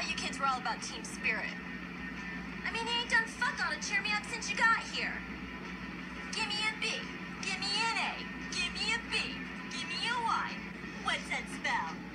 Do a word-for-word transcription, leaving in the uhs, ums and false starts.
you kids were all about team spirit. I mean, you ain't done fuck all to cheer me up since you got here. Give me a B. Give me an A. Give me a B. Give me a Y. What's that spell?